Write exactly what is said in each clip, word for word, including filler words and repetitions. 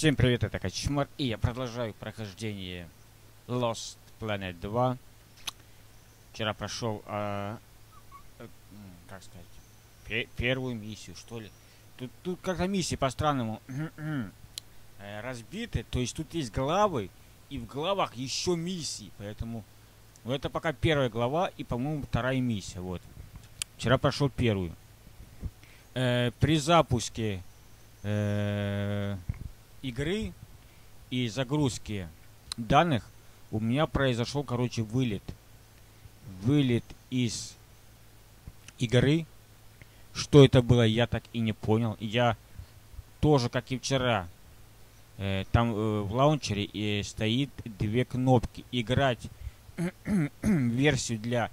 Всем привет, это Кочмар, и я продолжаю прохождение Lost Planet два. Вчера прошел, а, э, м, как сказать, пе- первую миссию, что ли. Тут, тут как-то миссии по-странному э, разбиты, то есть тут есть главы, и в главах еще миссии, поэтому... Ну, это пока первая глава и, по-моему, вторая миссия, вот. Вчера прошел первую. Э, при запуске э, игры и загрузки данных у меня произошел, короче, вылет. Вылет из игры. Что это было, я так и не понял. Я тоже, как и вчера, э, там э, в лаунчере э, стоит две кнопки. Играть версию для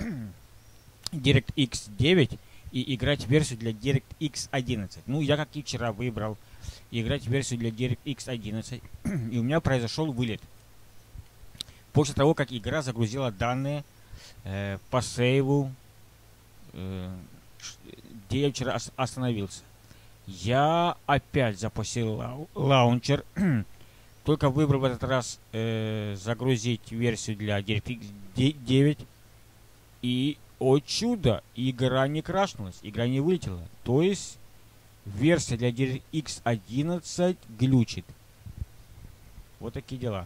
DirectX девять и играть версию для DirectX одиннадцать. Ну, я, как и вчера, выбрал играть версию для DirectX одиннадцать. И у меня произошел вылет. После того, как игра загрузила данные э, по сейву, э, где я вчера ос- остановился. Я опять запустил лау- лаунчер. Только выбрал в этот раз э, загрузить версию для DirectX девять. И, о чудо, игра не крашнулась, игра не вылетела. То есть версия для DirectX одиннадцать глючит. Вот такие дела.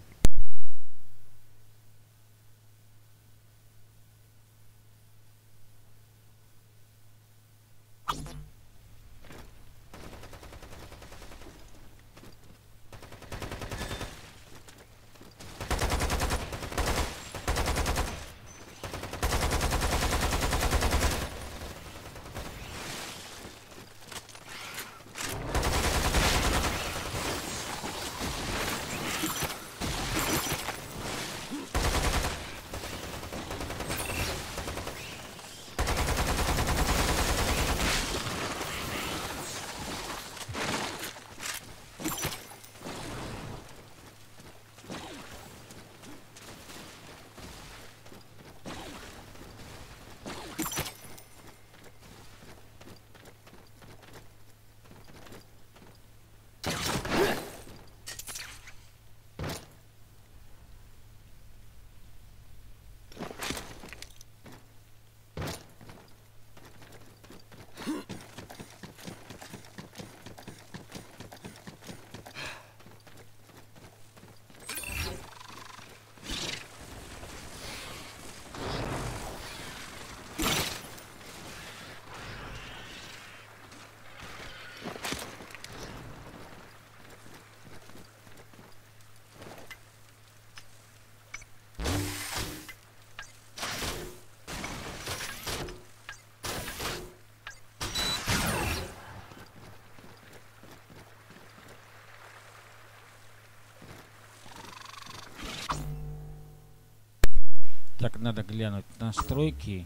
Так, надо глянуть настройки,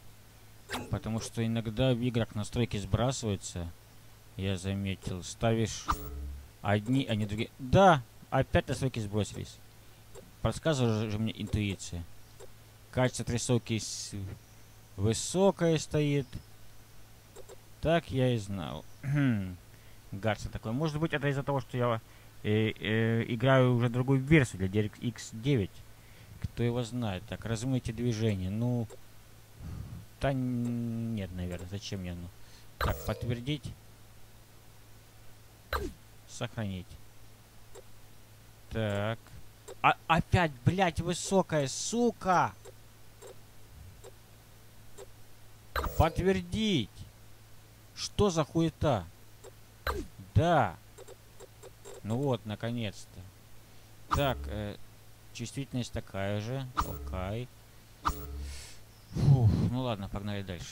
потому что иногда в играх настройки сбрасываются. Я заметил, ставишь одни, а не другие. Да, опять настройки сбросились. Подсказывает же мне интуиция. Качество отрисовки высокое стоит. Так я и знал. Гарса такой. Может быть, это из-за того, что я э, э, играю уже другую версию для DirectX девять. Кто его знает. Так, размытие движения. Ну, да нет, наверное. Зачем мне оно? Так, подтвердить. Сохранить. Так. А, опять, блядь, высокая, сука! Подтвердить. Что за хуета? Да. Ну вот, наконец-то. Так, э, чувствительность такая же. Окей. Фух, ну ладно, погнали дальше.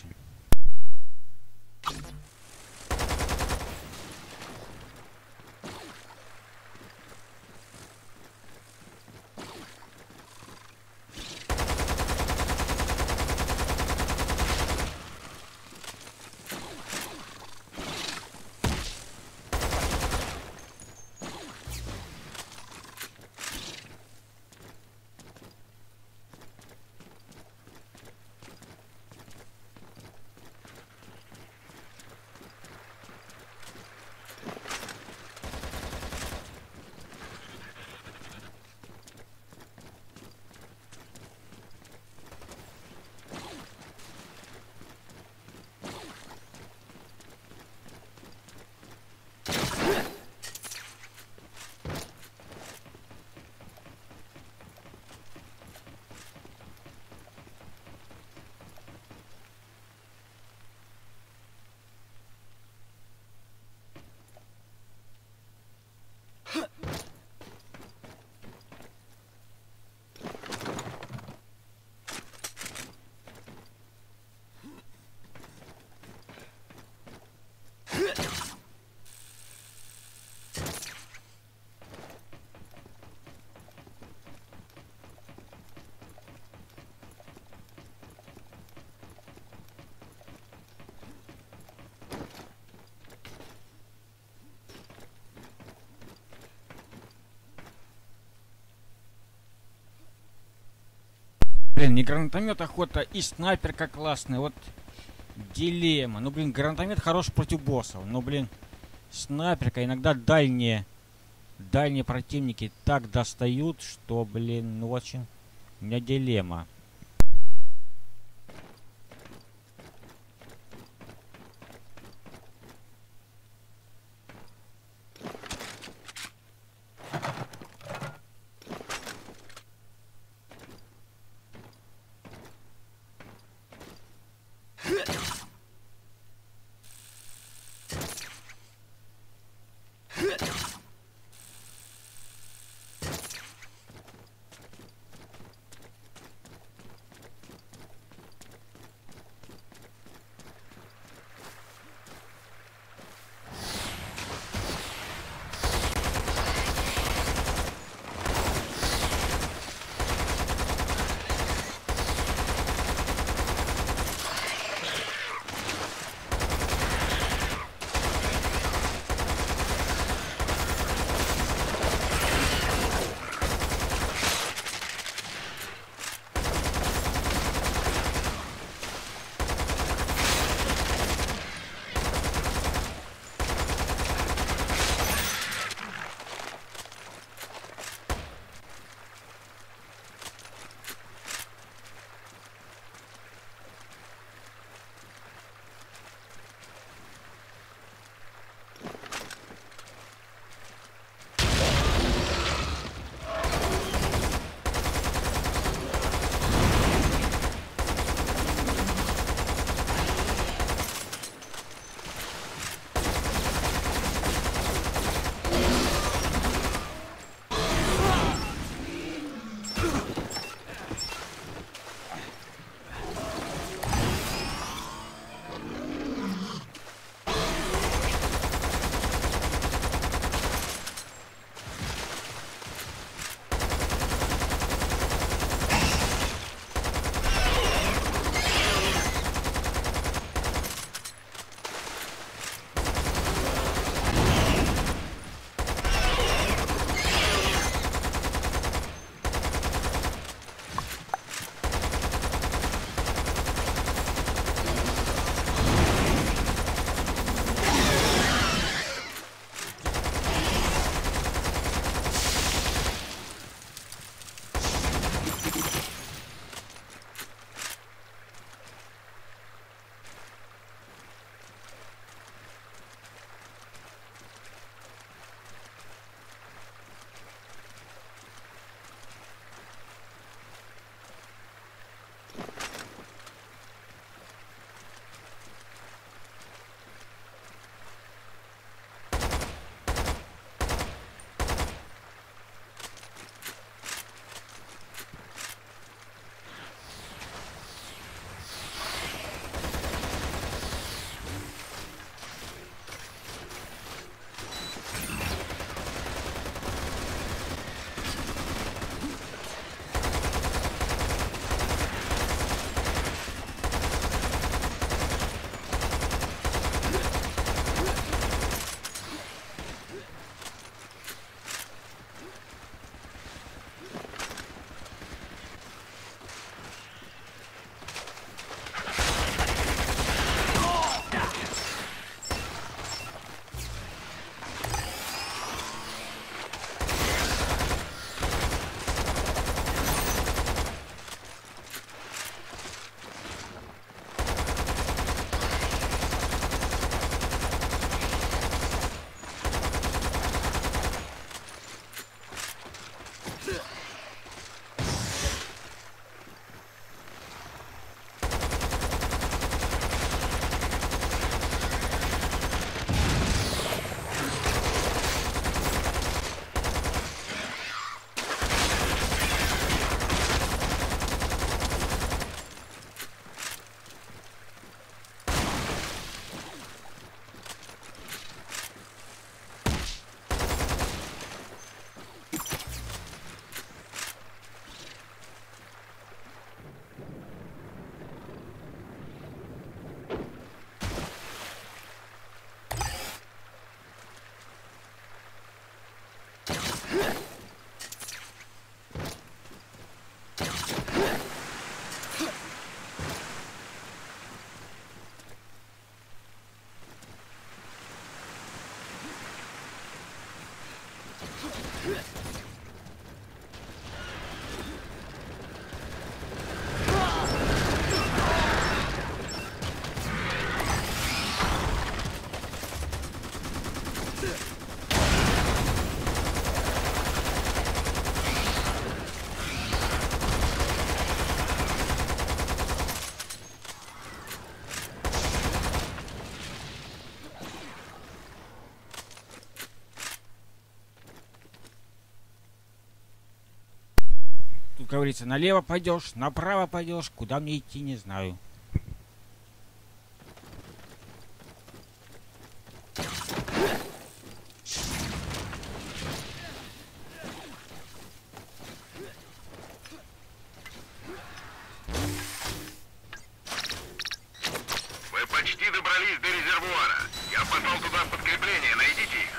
блин, и гранатомет охота, и снайперка классная. Вот дилемма. Ну, блин, гранатомет хорош против боссов. Но, блин, снайперка иногда дальние, дальние противники так достают, что, блин, ну, очень... У меня дилемма. Тут говорится, налево пойдешь, направо пойдешь, куда мне идти, не знаю. Вы почти добрались до резервуара. Я послал туда подкрепление, найдите их.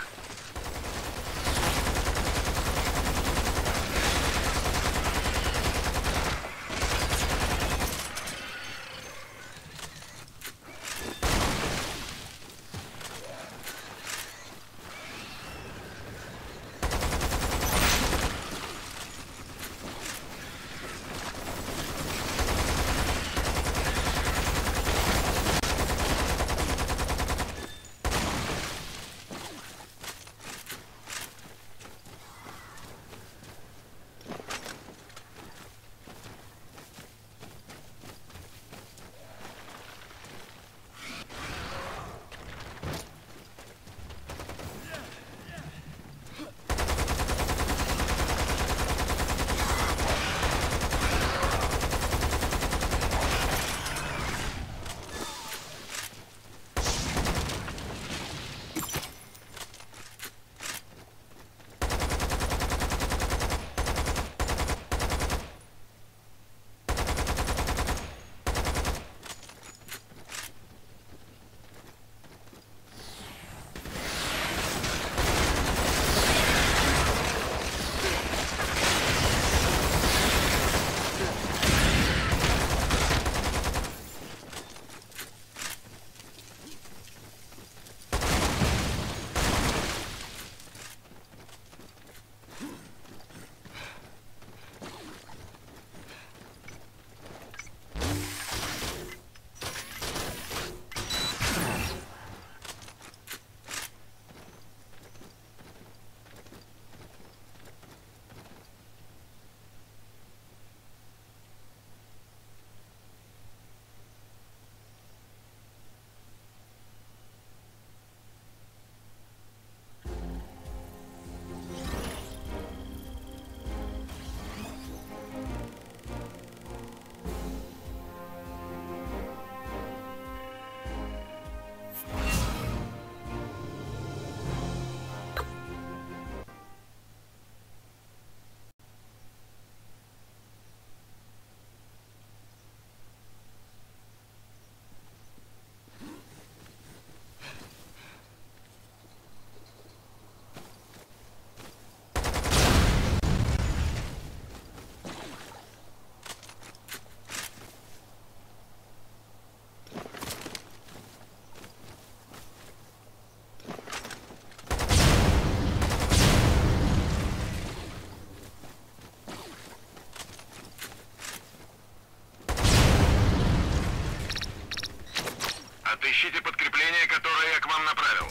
Отыщите подкрепление, которое я к вам направил.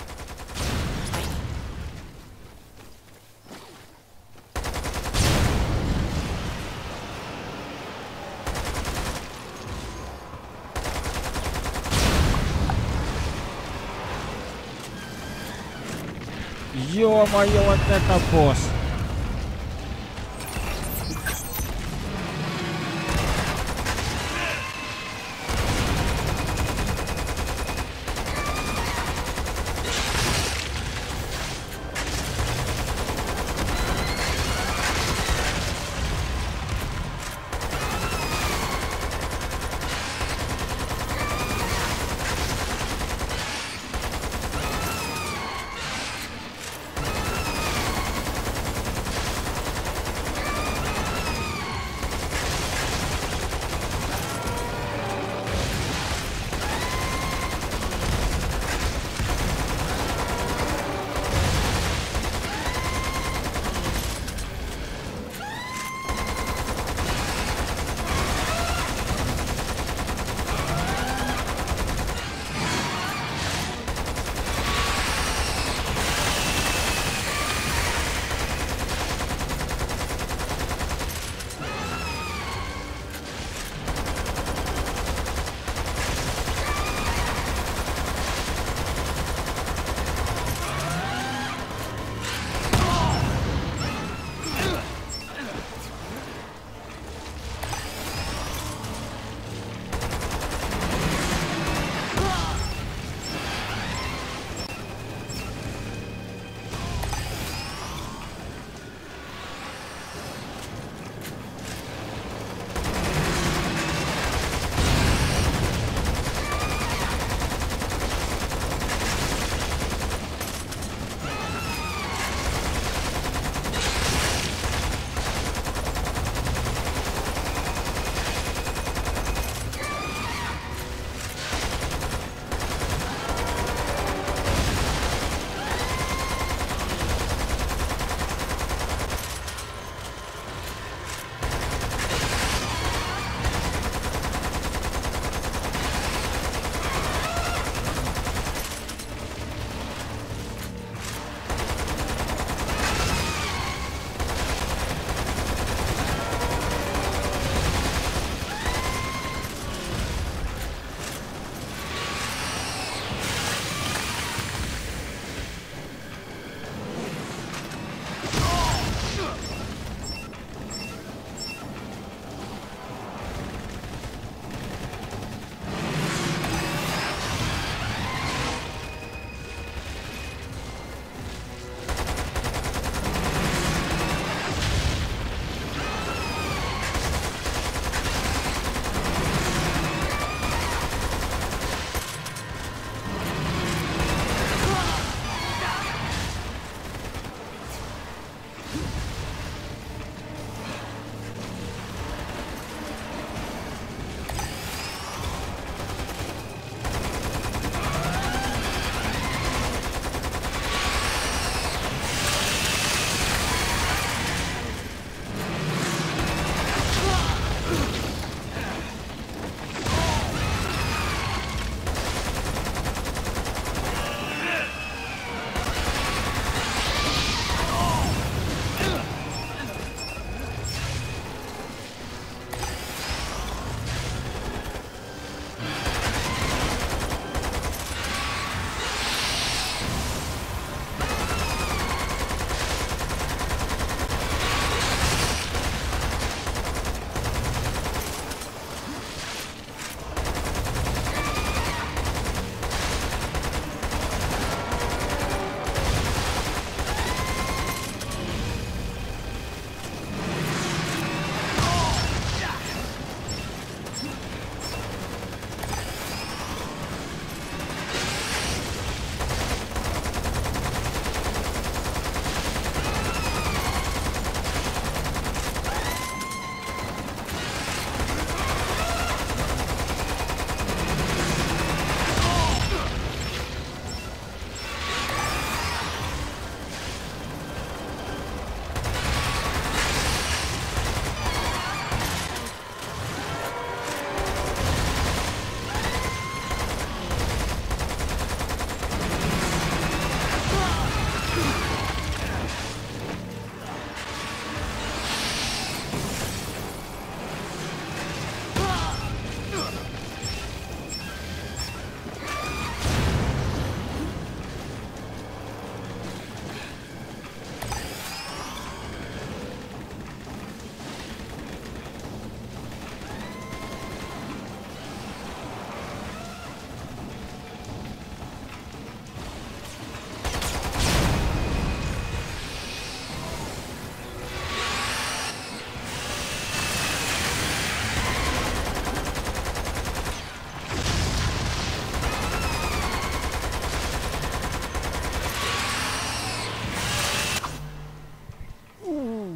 Ё-моё, вот это босс!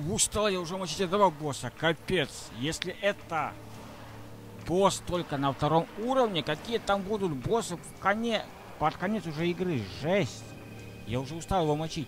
Устал я уже мочить этого босса. Капец. Если это босс только на втором уровне, какие там будут боссы в коне... под конец уже игры? Жесть. Я уже устал его мочить.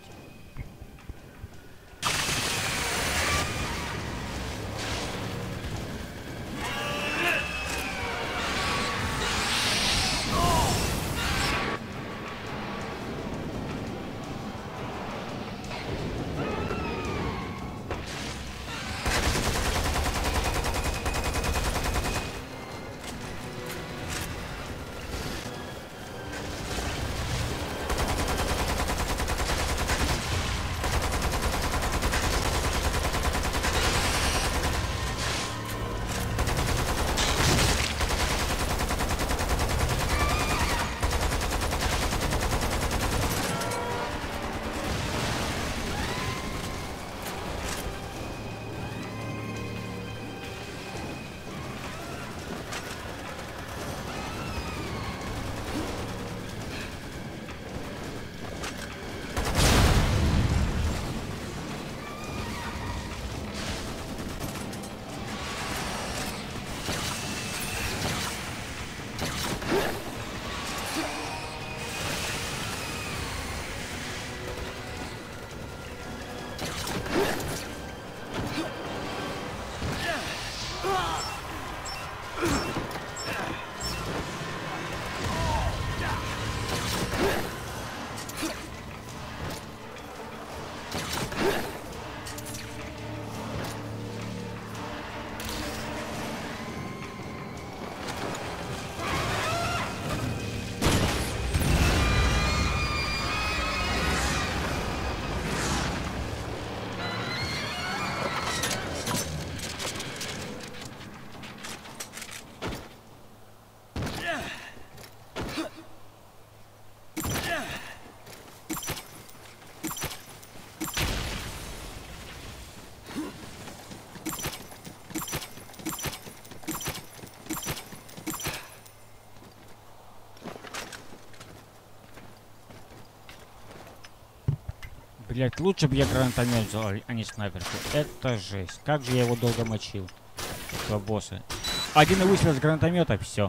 Блять, лучше бы я гранатомет взял, а не снайперку. Это жесть. Как же я его долго мочил. Этого босса. Один выстрел с гранатомета, все.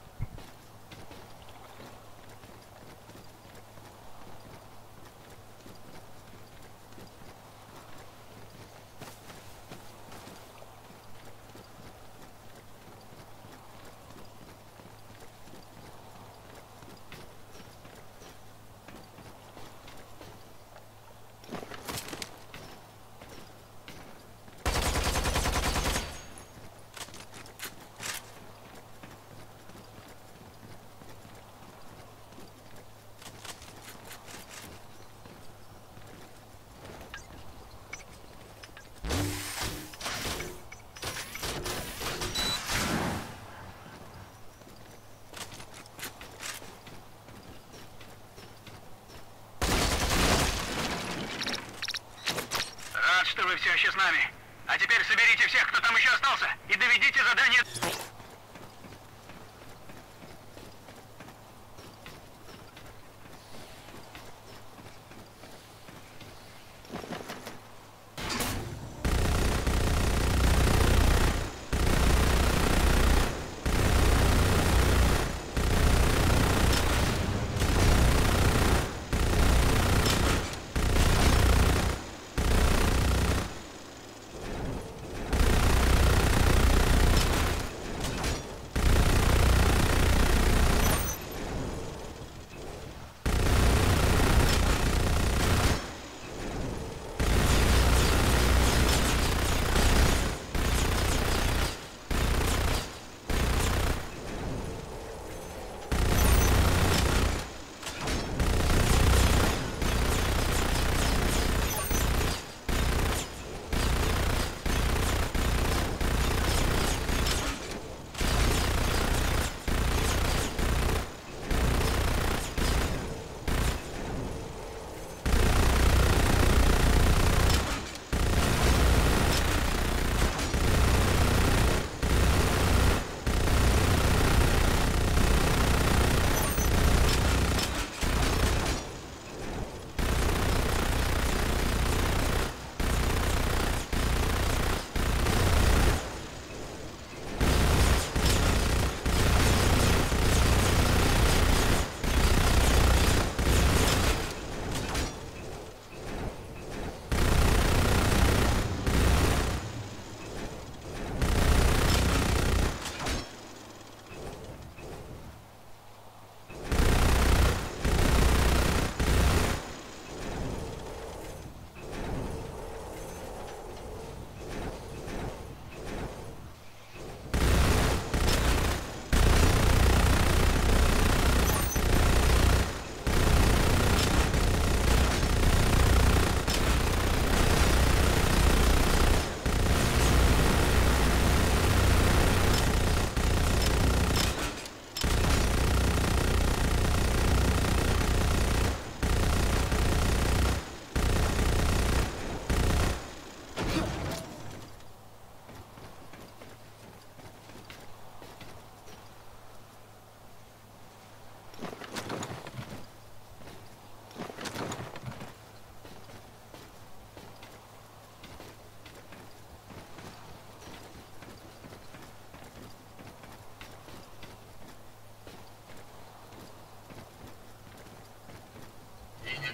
Что вы все еще с нами. А теперь соберите всех, кто там еще остался, и доведите задание...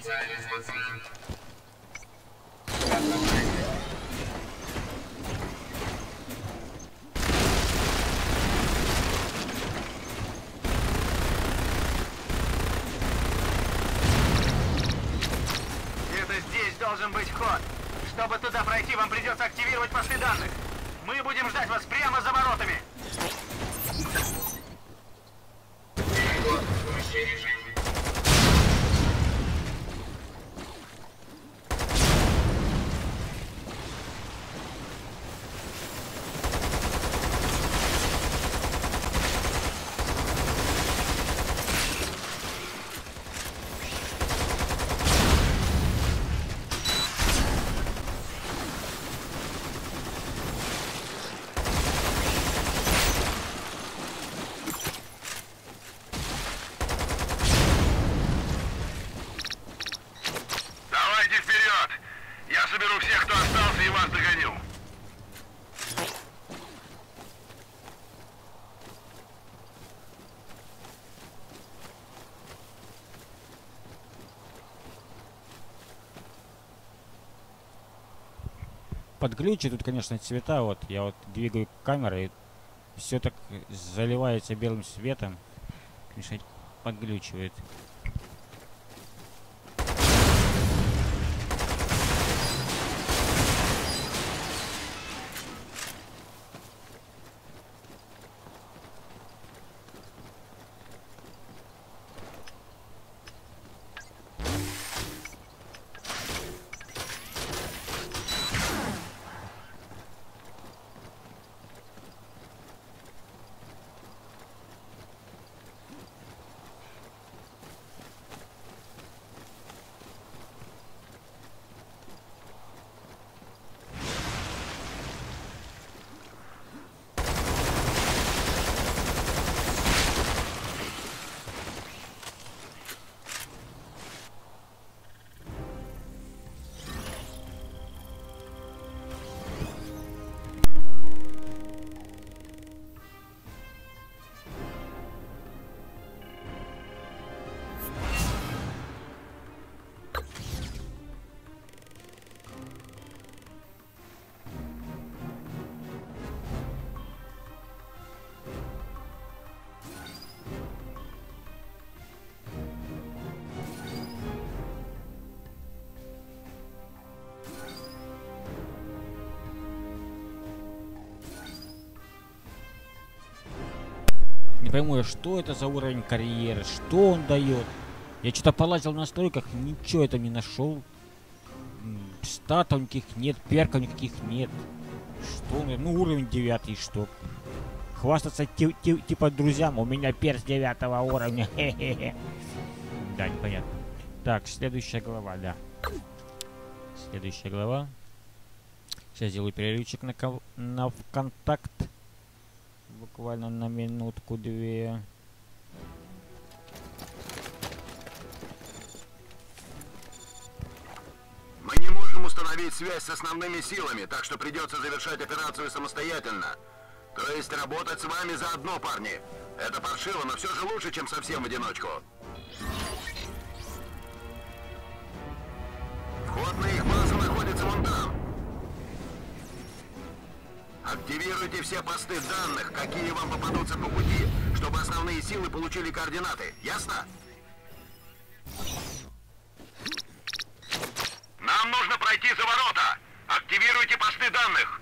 Где-то здесь должен быть вход. Чтобы туда пройти, вам придется активировать посты данных. Мы будем ждать вас прямо за воротами. Давайте вперед! Я соберу всех, кто остался, и вас догоню. Подглючит тут, конечно, цвета. Вот я вот двигаю камерой, все так заливается белым светом. Конечно, подглючивает. Не пойму я, что это за уровень карьеры, что он дает. Я что-то полазил в настройках, ничего это не нашел. Статов никаких нет, перков никаких нет. Что он? Ну, уровень девятый, что? Хвастаться ти ти типа друзьям, у меня перс девятого уровня. Хе-хе-хе. Да, непонятно. Так, следующая глава, да. Следующая глава. Сейчас сделаю перерывчик на, на ВКонтакт. Буквально на минутку-две. Мы не можем установить связь с основными силами, так что придется завершать операцию самостоятельно. То есть работать с вами заодно, парни. Это паршиво, но все же лучше, чем совсем в одиночку. Вход на их базу находится вон там. Активируйте все посты данных, какие вам попадутся по пути, чтобы основные силы получили координаты. Ясно? Нам нужно пройти за ворота. Активируйте посты данных.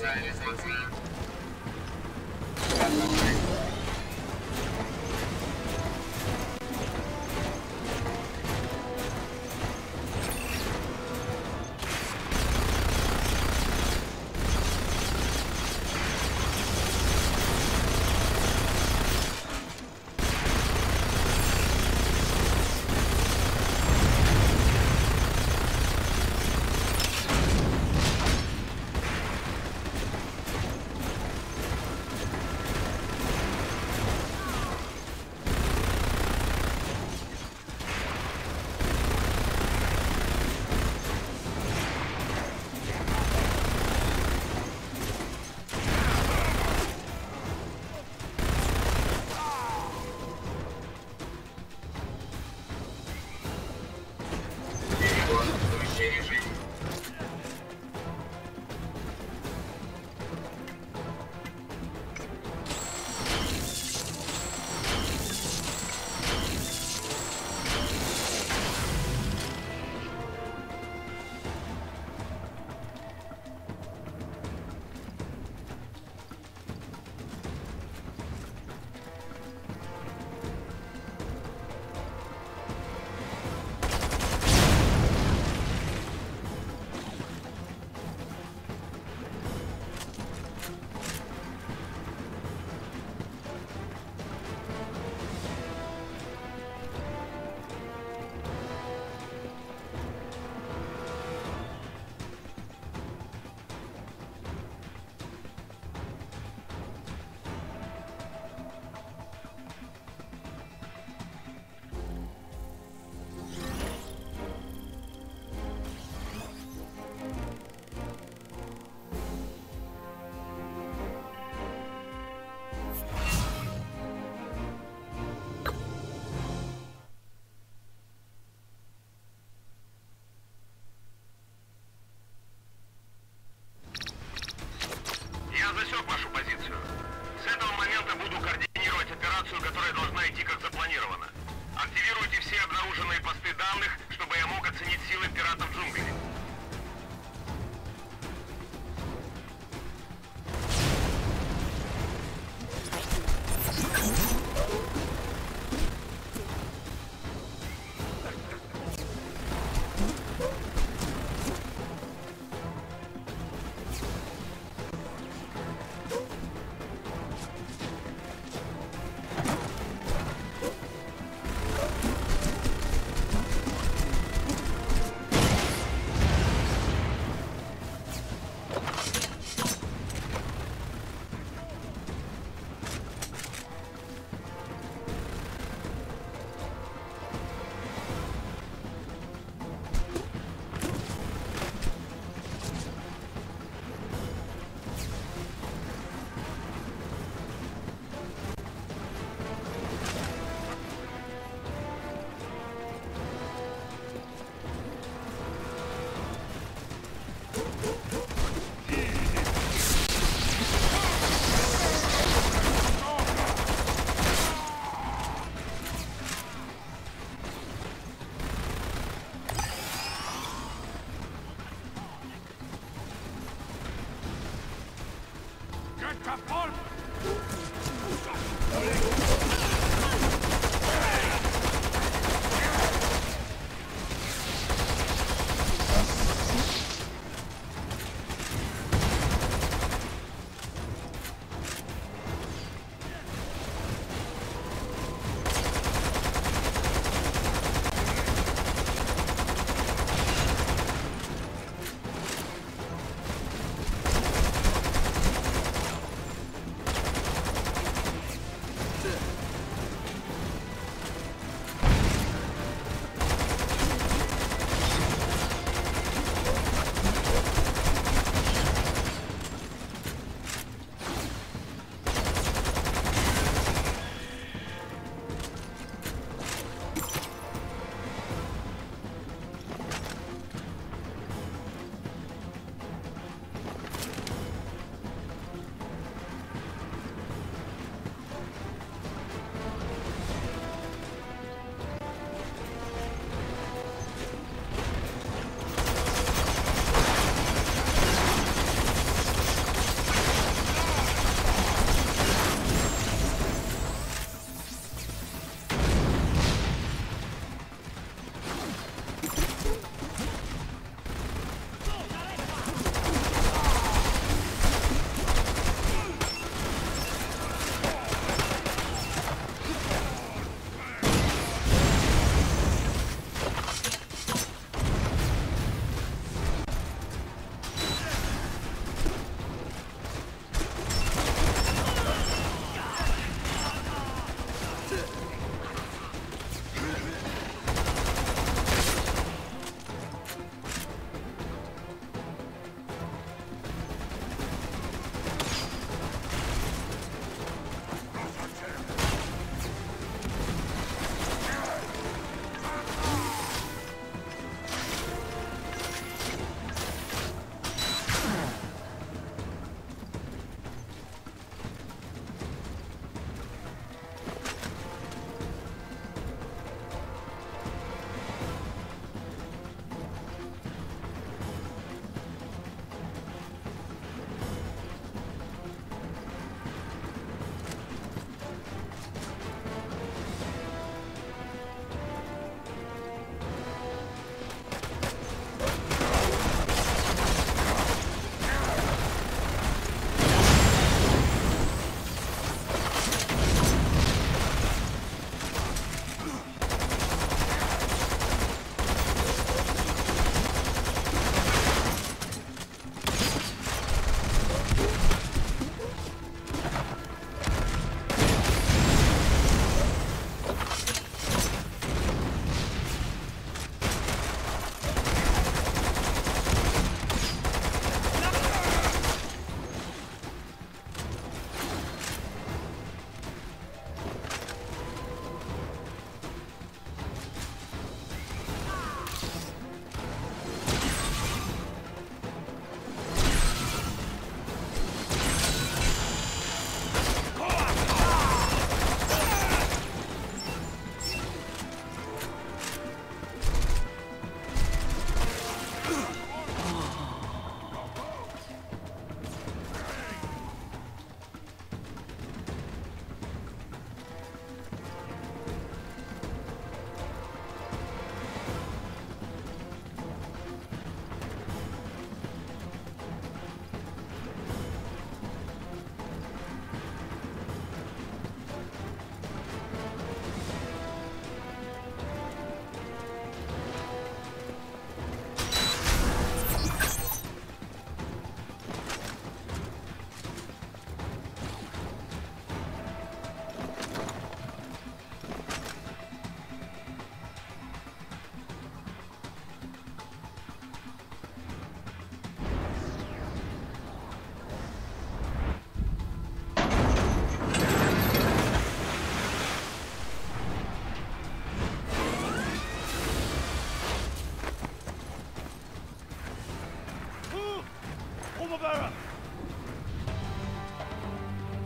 Я засек вашу позицию. С этого момента буду координировать операцию, которая должна идти как запланировано. Активируйте все обнаруженные посты данных, чтобы я мог оценить силы пиратов джунглей.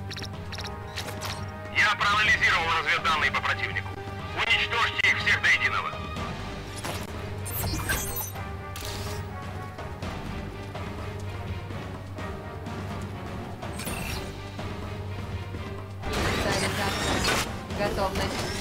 Я проанализировал разведданные по противнику. Уничтожьте их всех до единого. Инициализация. Готовность.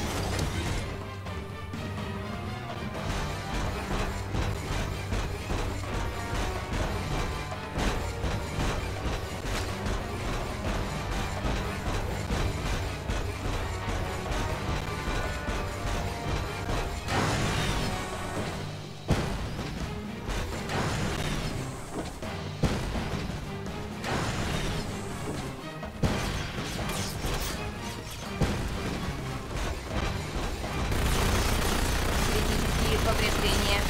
Повреждения.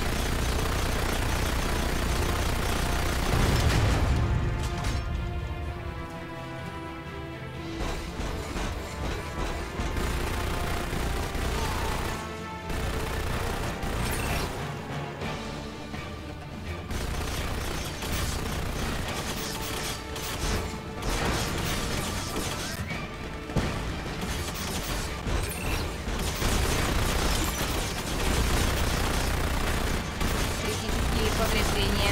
Повреждения.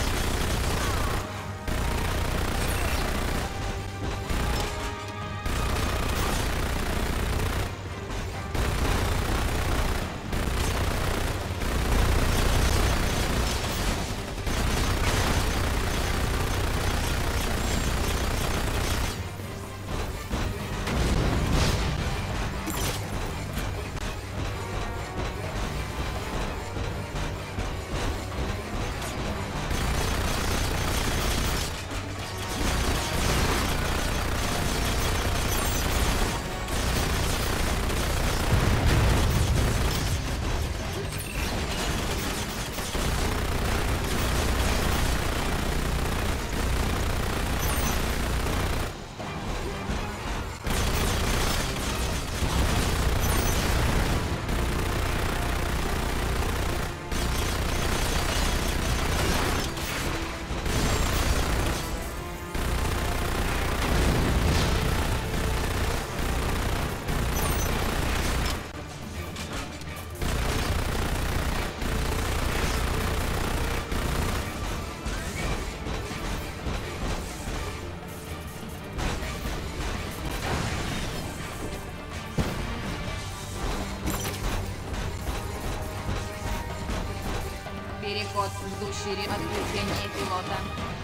Переход, ждущий отключения пилота.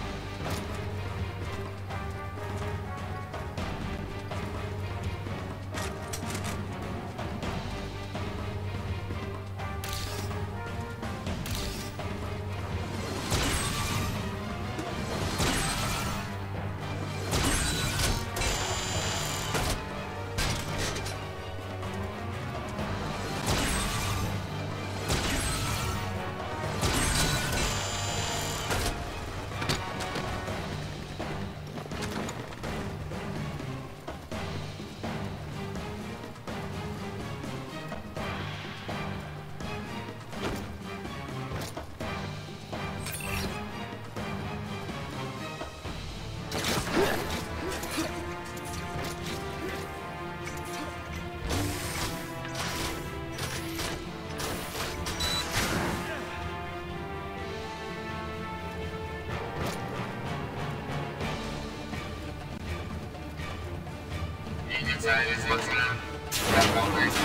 Инициализация. Готовность.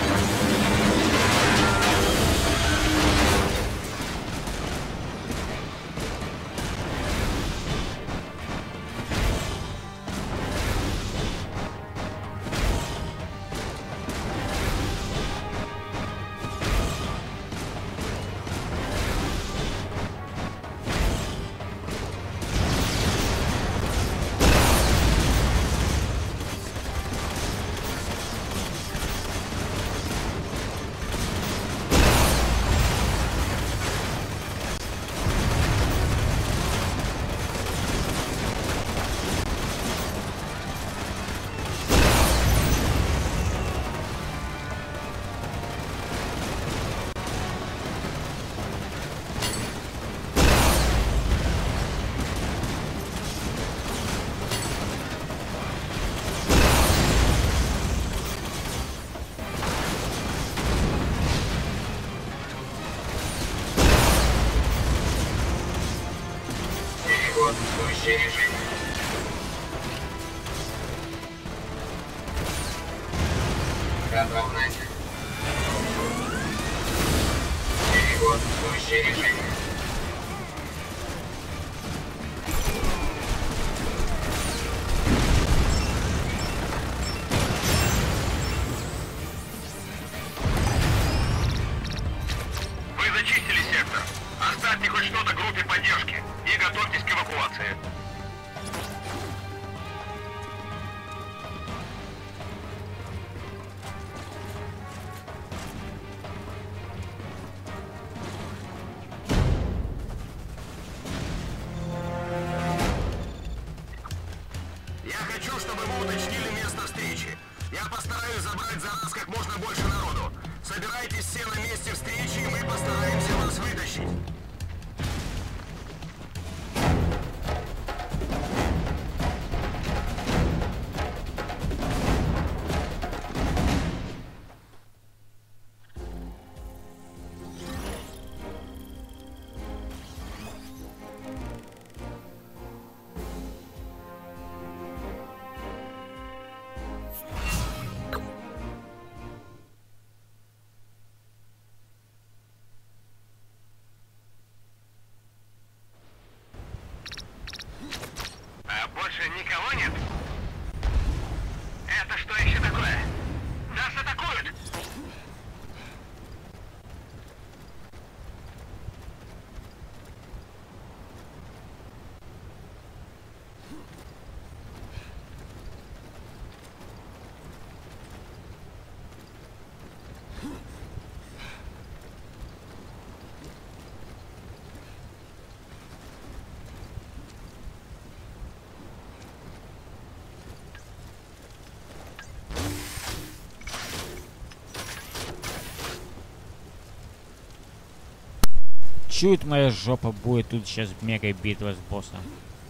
Готовность. Перевод в текущее решение. Вы зачистили сектор. Оставьте хоть что-то группе поддержки и готовьтесь к эвакуации. Я хочу, чтобы вы уточнили место встречи. Я постараюсь забрать за нас как можно больше народу. Собирайтесь все на месте встречи, и мы постараемся вас вытащить. А больше никого нет? Это что еще такое? Нас атакуют! Чует моя жопа, будет тут сейчас мега битва с боссом.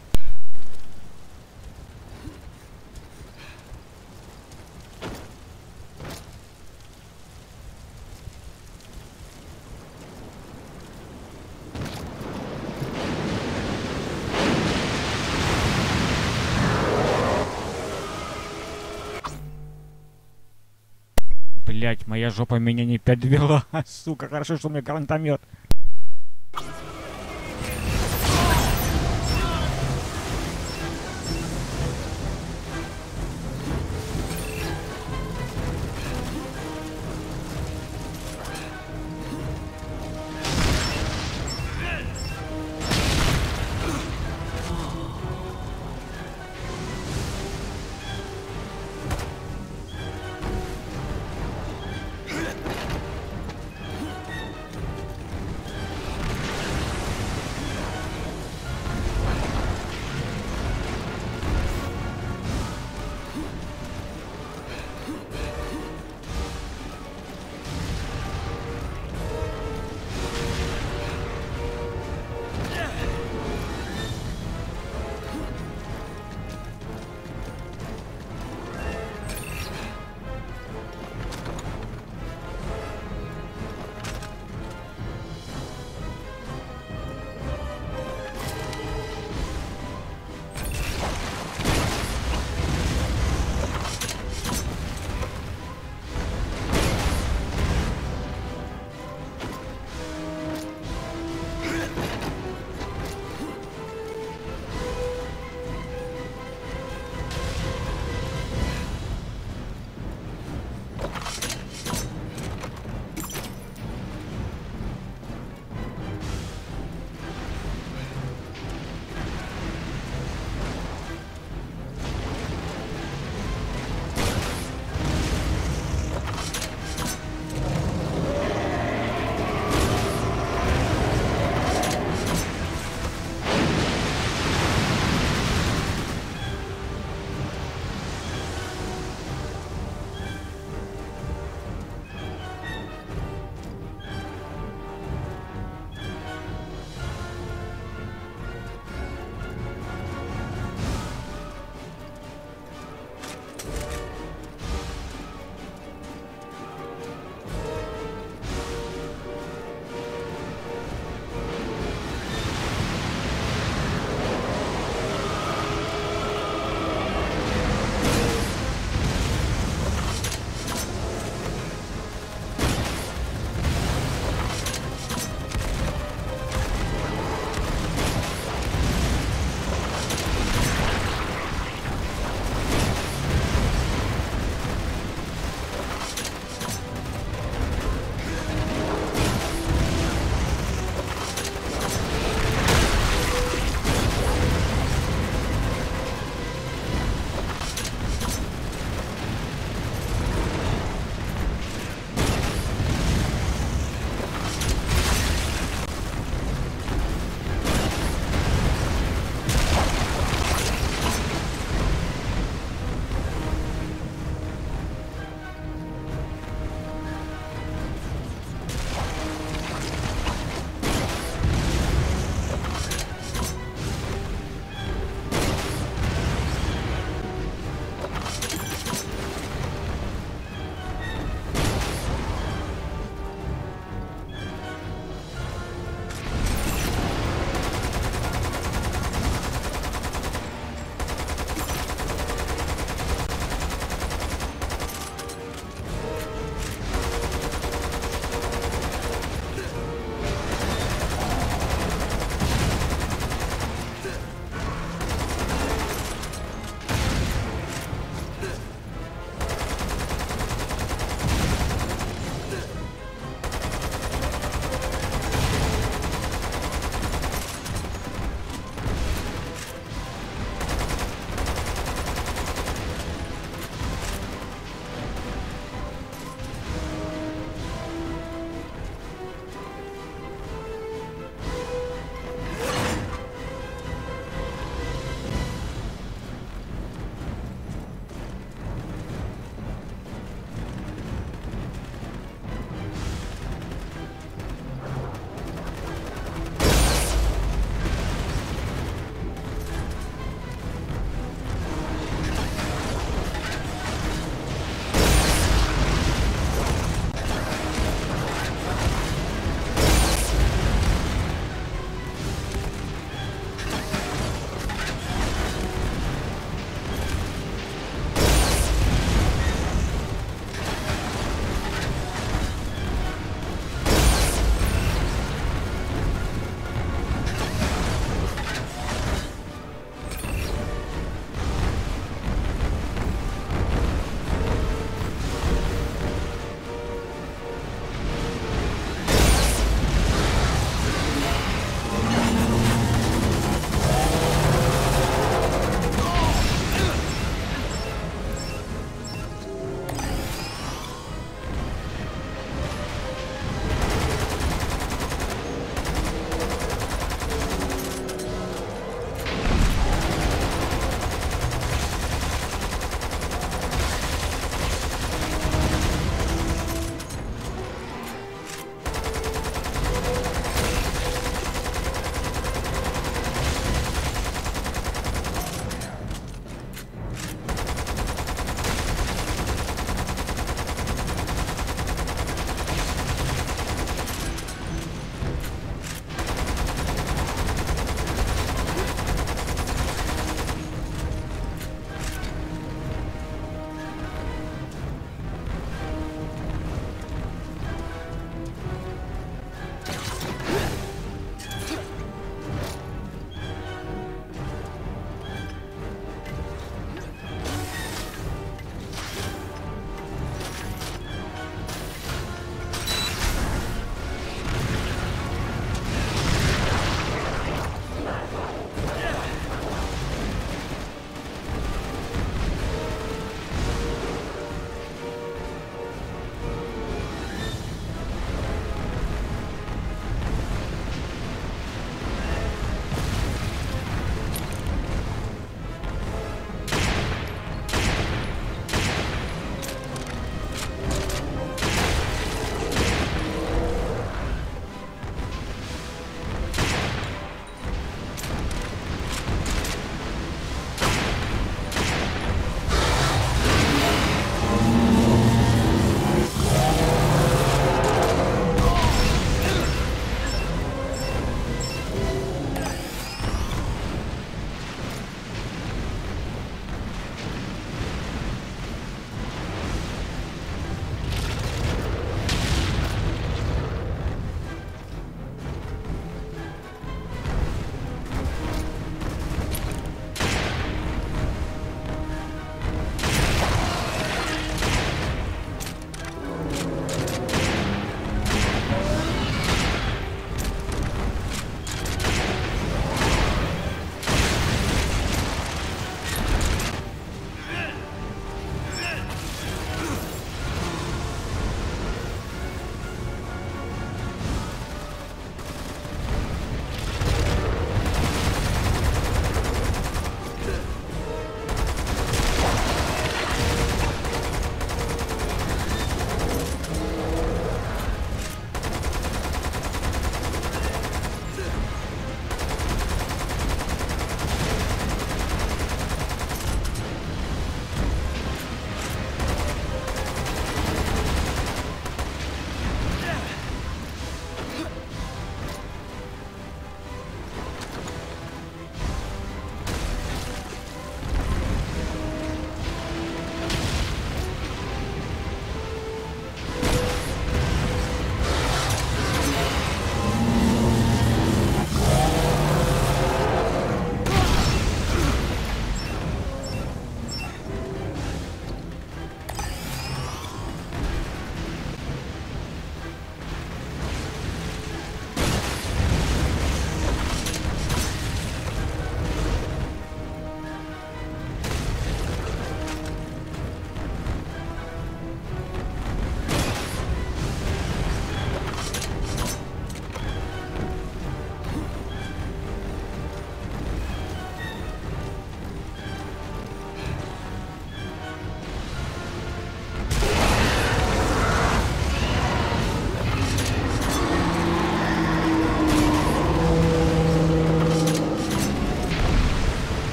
Блять, моя жопа меня не подвела. Сука, хорошо, что у меня гранатомет.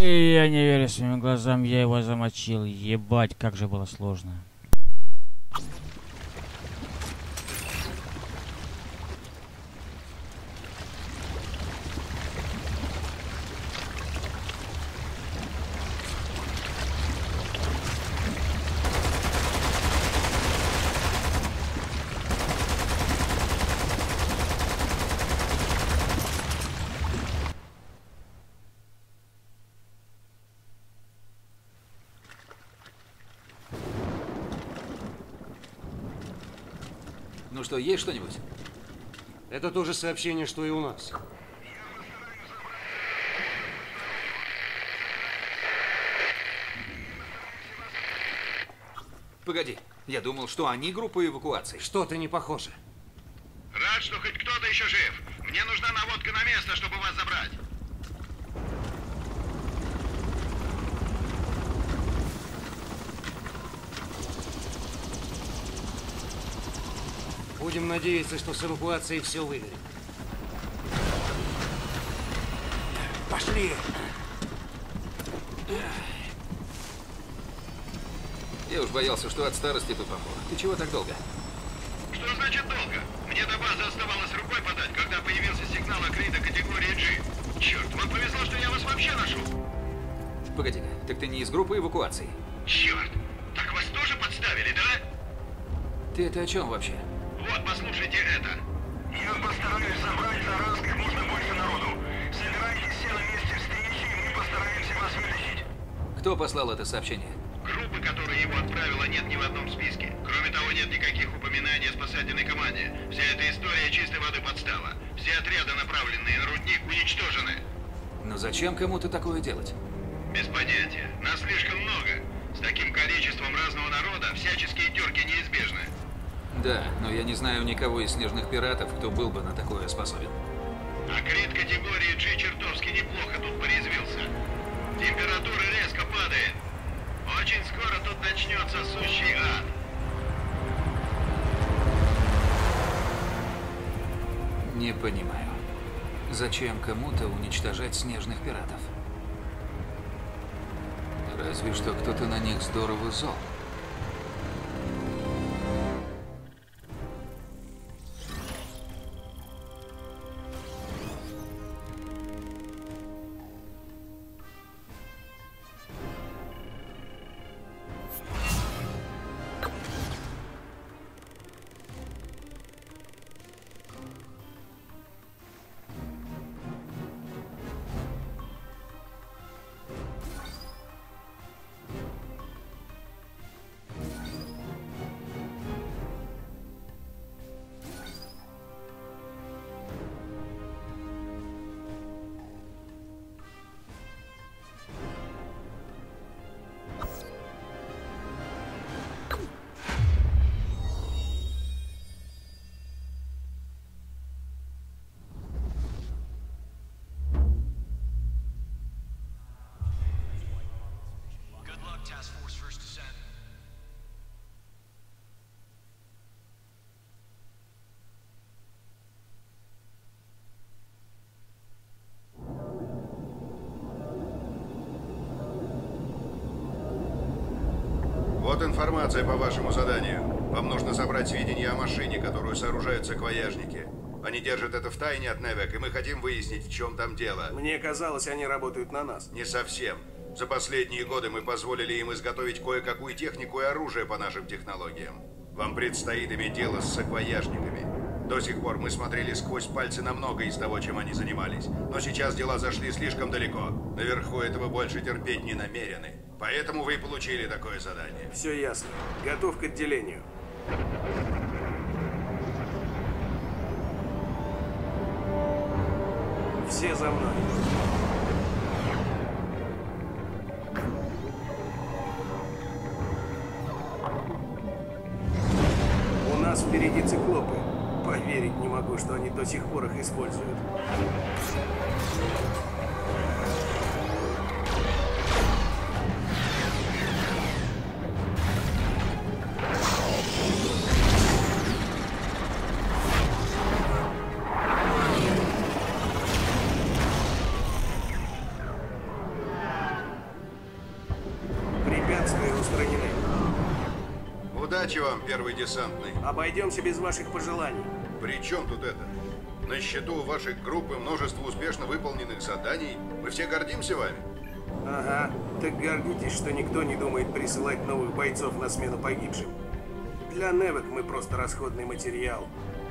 И я не верю своим глазам, я его замочил. Ебать, как же было сложно. Ну что, есть что-нибудь? Это то же сообщение, что и у нас. Погоди, я думал, что они группа эвакуации. Что-то не похоже. Рад, что хоть кто-то еще жив. Мне нужна наводка на место, чтобы вас забрать. Будем надеяться, что с эвакуацией все выгорит. Пошли! Я уж боялся, что от старости тут попал. Ты чего так долго? Что значит долго? Мне до базы оставалось рукой подать, когда появился сигнал Акрида категории G. Черт, вам повезло, что я вас вообще нашел. Погоди-ка, так ты не из группы эвакуации? Черт, так вас тоже подставили, да? Ты это о чем вообще? Вот, послушайте это. Я постараюсь собрать за раз как можно больше народу. Собирайтесь все на месте встречи, и мы постараемся вас вытащить. Кто послал это сообщение? Группы, которая его отправила, нет ни в одном списке. Кроме того, нет никаких упоминаний о спасательной команде. Вся эта история чистой воды подстава. Все отряды, направленные на рудник, уничтожены. Но зачем кому-то такое делать? Без понятия. Нас слишком много. С таким количеством разного народа всяческие терки неизбежны. Да, но я не знаю никого из снежных пиратов, кто был бы на такое способен. Акрит категории G чертовски неплохо тут порезвился. Температура резко падает. Очень скоро тут начнется сущий ад. Не понимаю. Зачем кому-то уничтожать снежных пиратов? Разве что кто-то на них здорово зол. Вот информация по вашему заданию. Вам нужно собрать сведения о машине, которую сооружают саквояжники. Они держат это в тайне от Невек, и мы хотим выяснить, в чем там дело. Мне казалось, они работают на нас. Не совсем. За последние годы мы позволили им изготовить кое-какую технику и оружие по нашим технологиям. Вам предстоит иметь дело с саквояжниками. До сих пор мы смотрели сквозь пальцы на многое из того, чем они занимались. Но сейчас дела зашли слишком далеко. Наверху этого больше терпеть не намерены. Поэтому вы и получили такое задание. Все ясно. Готов к отделению. Все за мной. У нас впереди циклопы. Поверить не могу, что они до сих пор их используют. Невская устранены. Удачи вам, первый десантный. Обойдемся без ваших пожеланий. При чем тут это? На счету у вашей группы множество успешно выполненных заданий. Мы все гордимся вами. Ага, так гордитесь, что никто не думает присылать новых бойцов на смену погибшим. Для Невек мы просто расходный материал.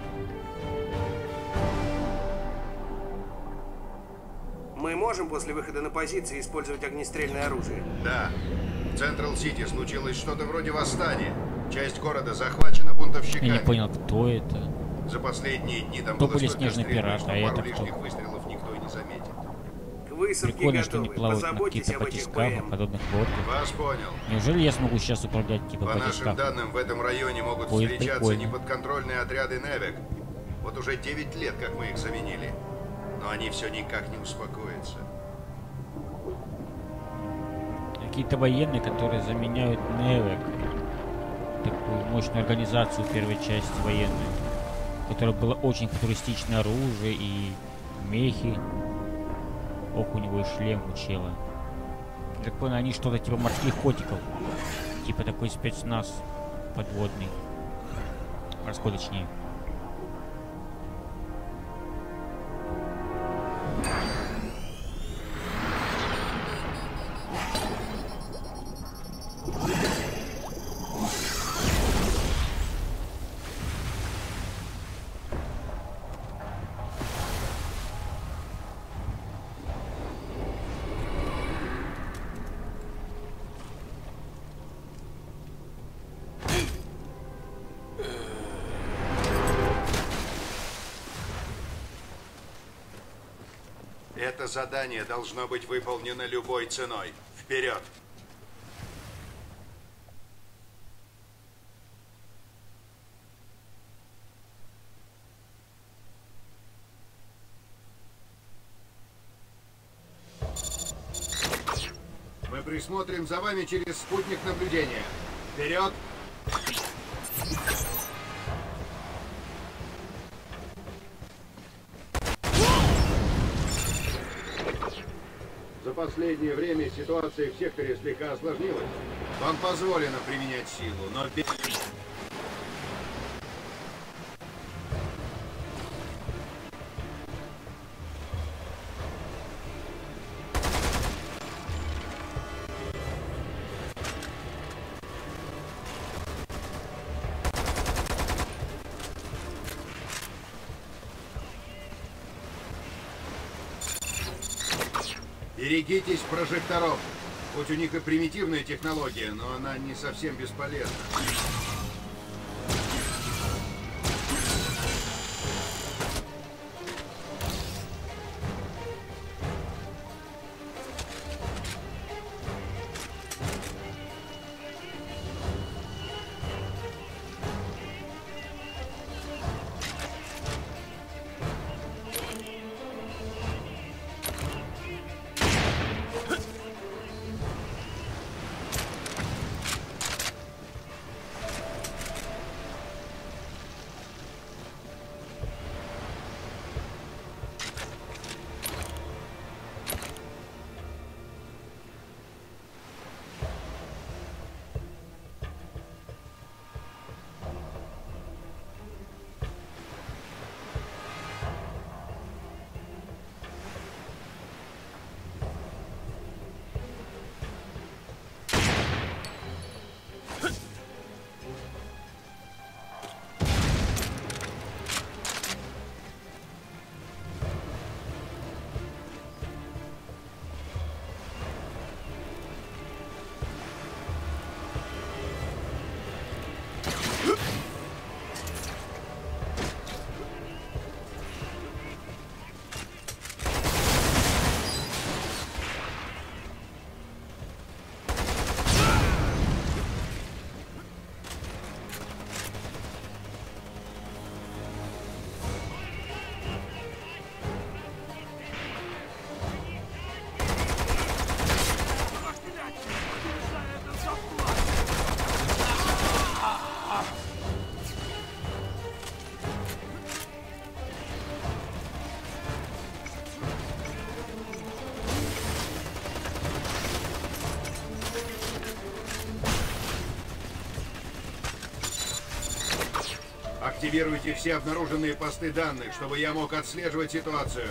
Мы можем после выхода на позиции использовать огнестрельное оружие? Да. В Централ-Сити случилось что-то вроде восстания. Часть города захвачена бунтовщиками. Я не понял, кто это. За последние дни там Кто было были столько снежные стрельбы, пираты, что а пару это лишних кто? выстрелов никто и не заметит. К высадке Прикольно, что они готовы. плавают на Позаботьтесь каких-то об этих потисках, БМ. подобных лодках. Вас понял. Неужели я смогу сейчас управлять типа По нашим потисках? данным, в этом районе могут Будет встречаться прикольно. неподконтрольные отряды Невек. Вот уже девять лет, как мы их заменили. Но они все никак не успокоятся. Какие-то военные, которые заменяют Невек. Такую мощную организацию первой части военной. В которой было очень футуристичное оружие и мехи. Ох, у него и шлем у чела. Так понял, они что-то типа морских котиков. Типа такой спецназ подводный. Морской точнее. Это задание должно быть выполнено любой ценой. Вперед! Мы присмотрим за вами через спутник наблюдения. Вперед! За последнее время ситуация в секторе слегка осложнилась. Вам позволено применять силу, но... Берегитесь прожекторов. Хоть у них и примитивная технология, но она не совсем бесполезна. Активируйте все обнаруженные посты данных, чтобы я мог отслеживать ситуацию.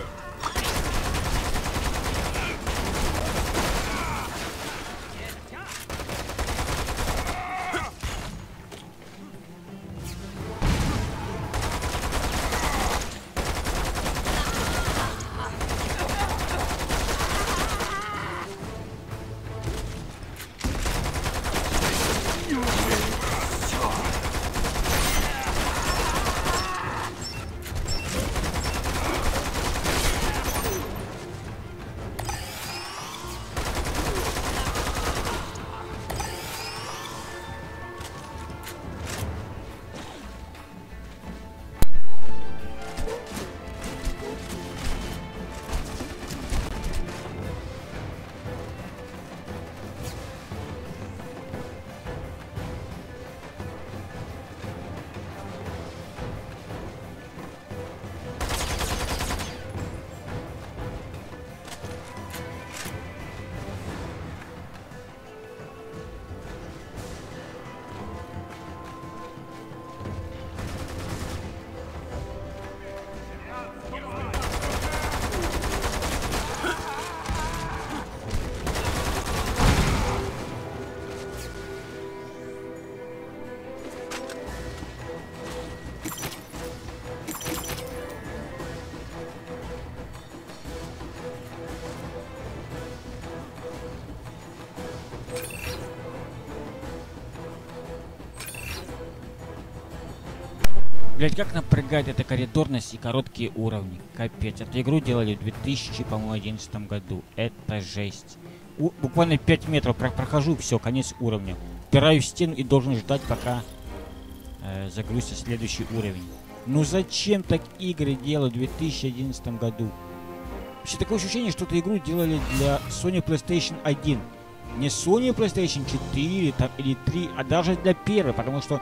Блять, как напрягает эта коридорность и короткие уровни. Капец, эту игру делали в две тысячи одиннадцатом году. Это жесть. У, буквально пять метров про прохожу, все, конец уровня. Упираю в стену и должен ждать, пока э, загрузится следующий уровень. Ну зачем так игры делают в две тысячи одиннадцатом году? Вообще такое ощущение, что эту игру делали для Sony PlayStation один. Не Sony PlayStation четыре там, или три, а даже для первой, потому что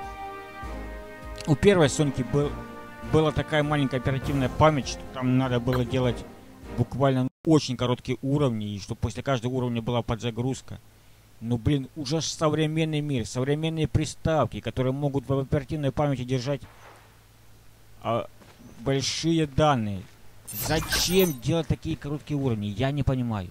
у первой Соньки был, была такая маленькая оперативная память, что там надо было делать буквально очень короткие уровни, и что после каждого уровня была подзагрузка. Ну блин, уже современный мир, современные приставки, которые могут в оперативной памяти держать а, большие данные. Зачем делать такие короткие уровни? Я не понимаю.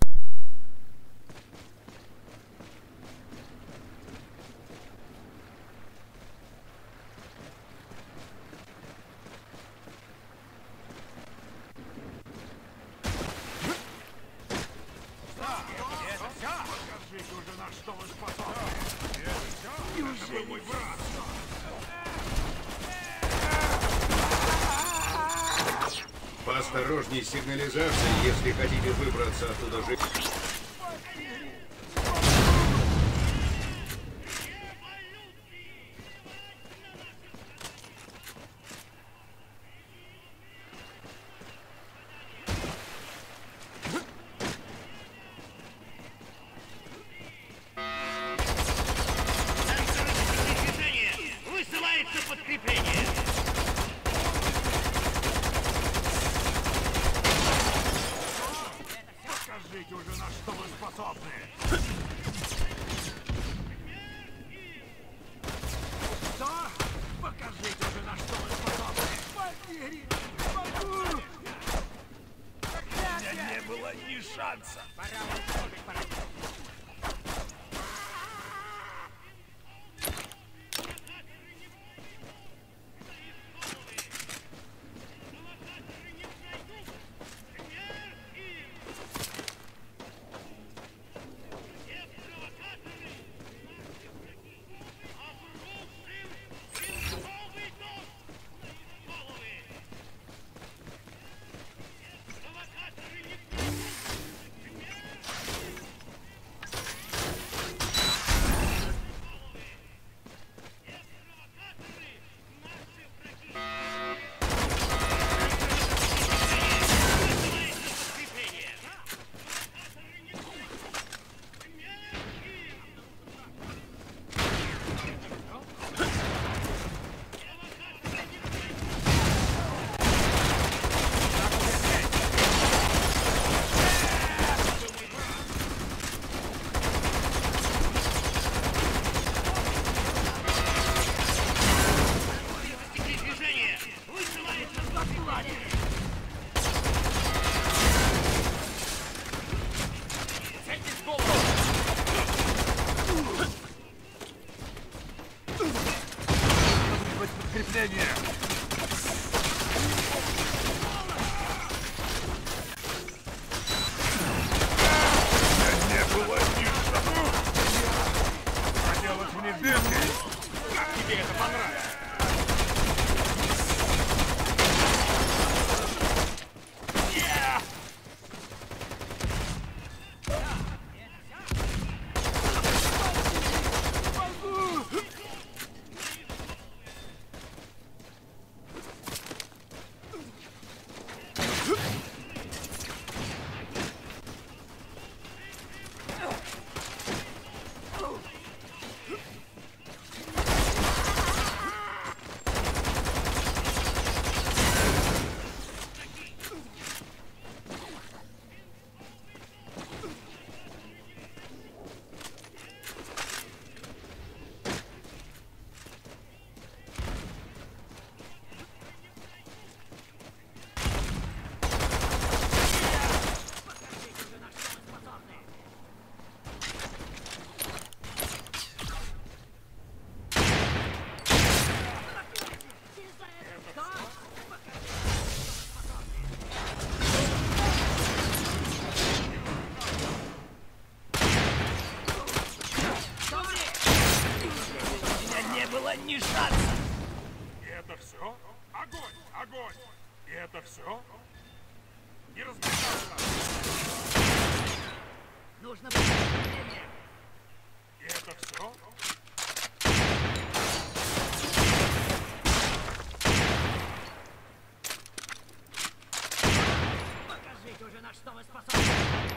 Поосторожней с сигнализацией, если хотите выбраться оттуда живым. Высылается подкрепление! Покажите уже, на сопротивления! Не было ничего! Проделать мне дыркой! Как тебе это понравилось? Не шанса! И это все? Огонь! Огонь! И это все? Не разбегаться! Нужно время! И это все? Покажите уже, на что вы способны!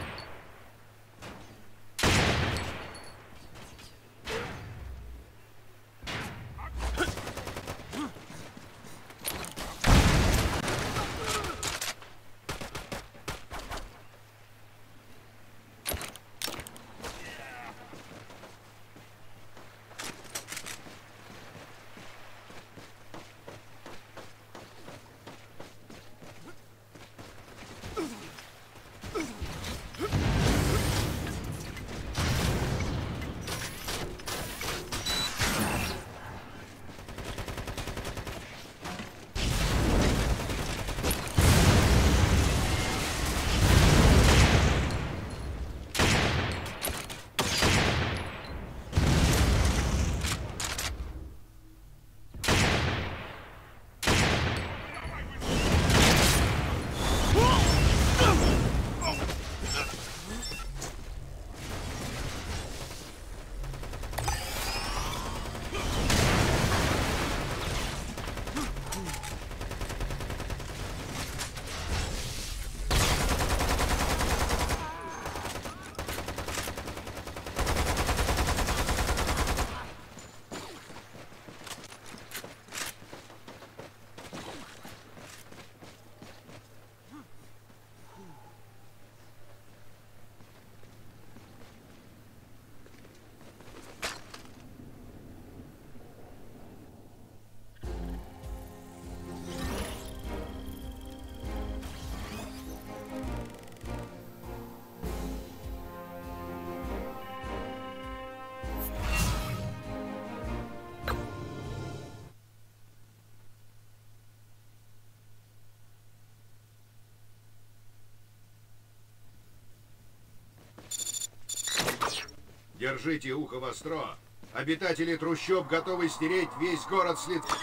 Держите ухо востро. Обитатели трущоб готовы стереть весь город с лица.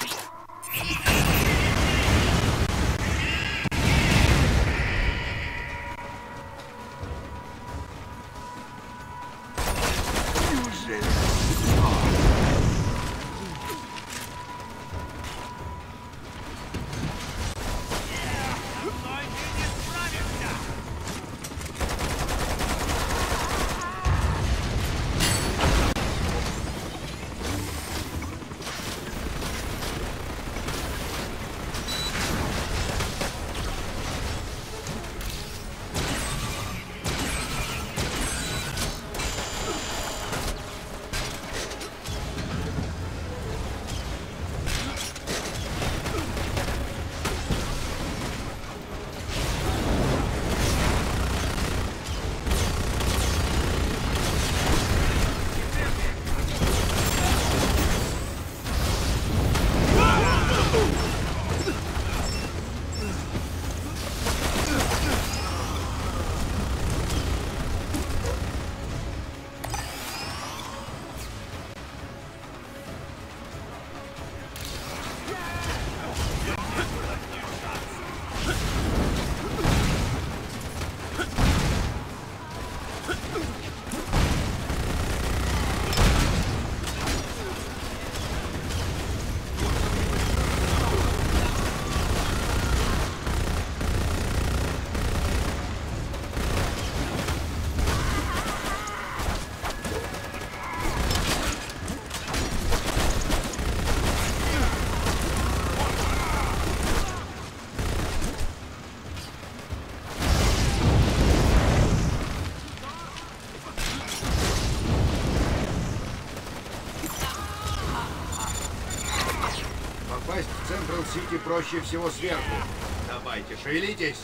Централ-Сити проще всего сверху. Давайте, шевелитесь!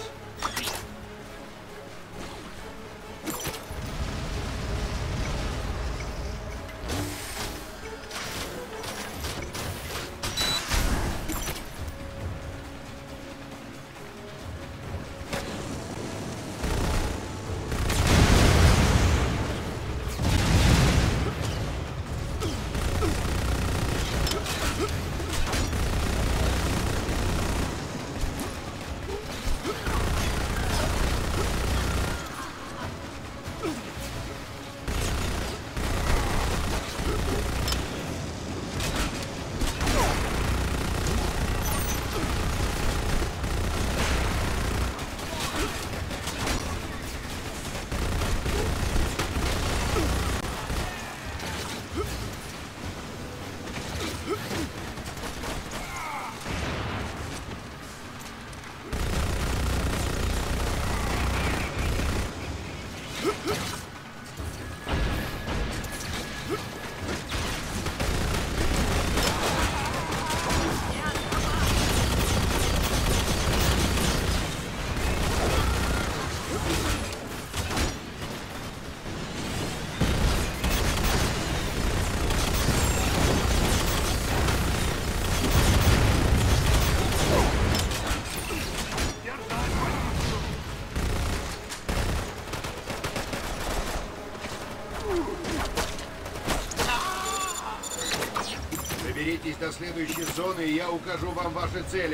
Доберитесь до следующей зоны, и я укажу вам ваши цели.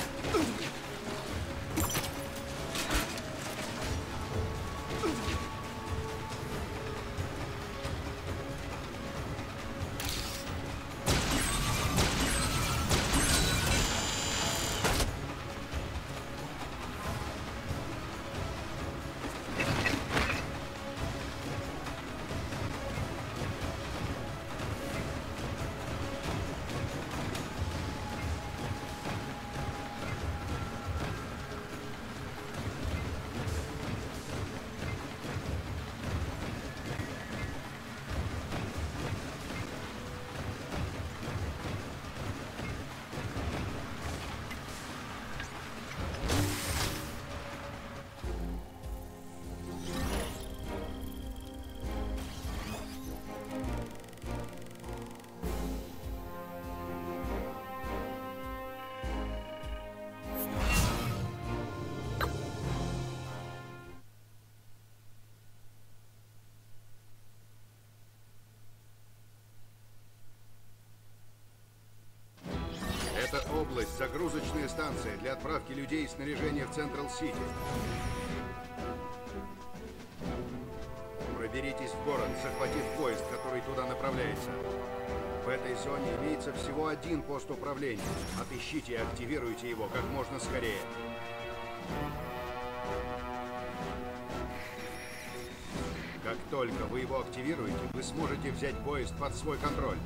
Эта область — загрузочная станция для отправки людей и снаряжения в Централ-Сити. Проберитесь в город, захватив поезд, который туда направляется. В этой зоне имеется всего один пост управления. Отыщите и активируйте его как можно скорее. Как только вы его активируете, вы сможете взять поезд под свой контроль.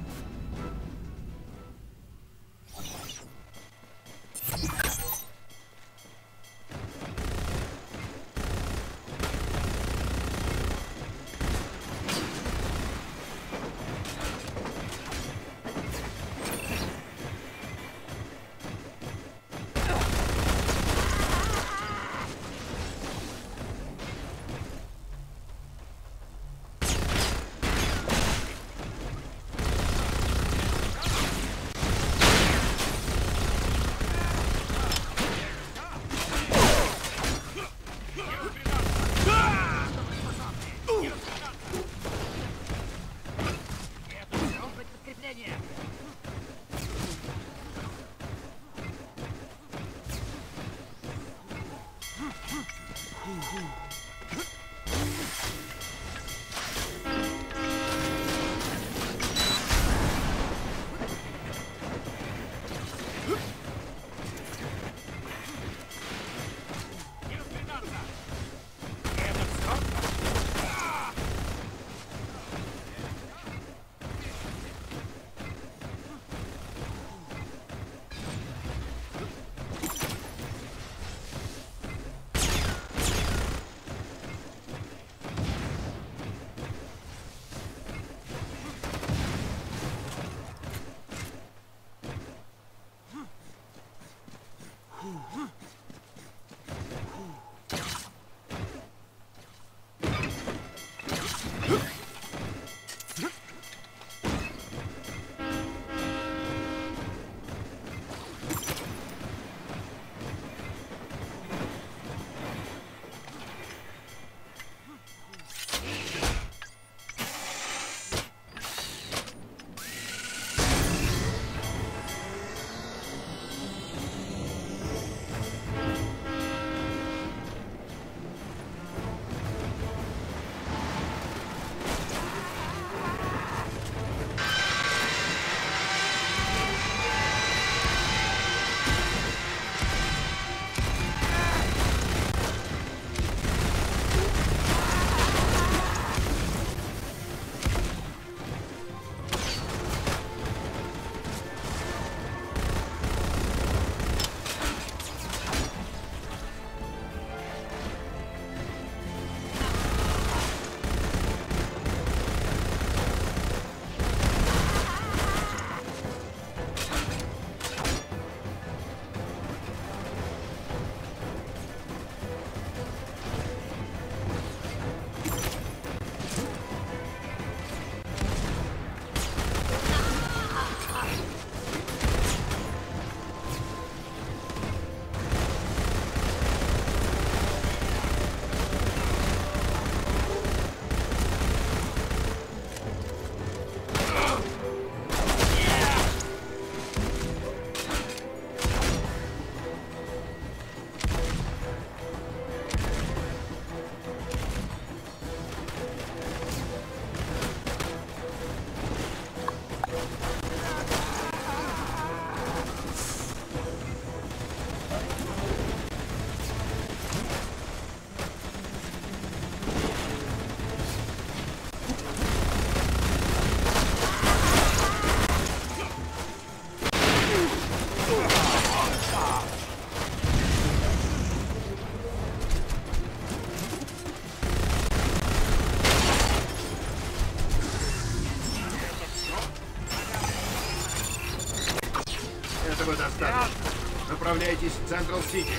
Этого достаточно. Направляйтесь в Централ-Сити.